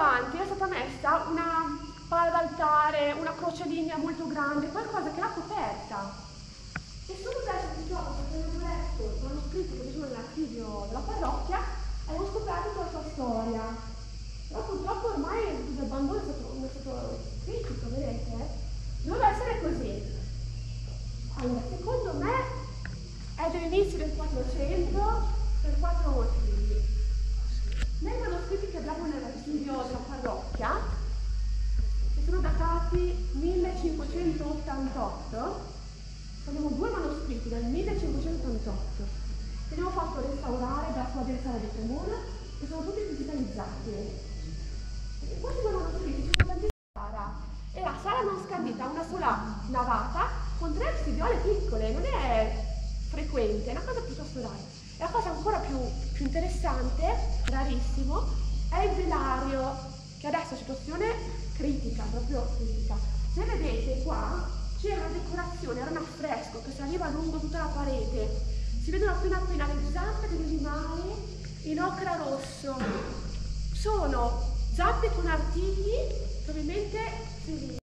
davanti è stata messa una pala d'altare, una croce lignea molto grande, qualcosa che l'ha coperta. E solo adesso che abbiamo letto il manoscritto che sono nell'archivio della parrocchia, abbiamo scoperto tutta la sua storia. Però purtroppo ormai l'abbandono è stato critico, vedete? Doveva essere così. Allora, secondo me è dell'inizio del 400 per 4 motivi. Nei manoscritti che abbiamo nell'archivio della parrocchia, che sono datati 1588, abbiamo 2 manoscritti del 1588 che abbiamo fatto restaurare da Suor Sala di Cremona e sono tutti digitalizzati. E questi 2 manoscritti ci sono tantissimi. E la sala non scandita ha una sola navata con 3 absidiole piccole, non è frequente, è una cosa piuttosto rara. E la cosa ancora più interessante, rarissimo, è il velario, che adesso è situazione critica, proprio critica. Se vedete qua c'era una decorazione, era un affresco che saliva lungo tutta la parete. Si vedono appena le zampe degli animali in ocra rosso. Sono zampe con artigli, probabilmente sì.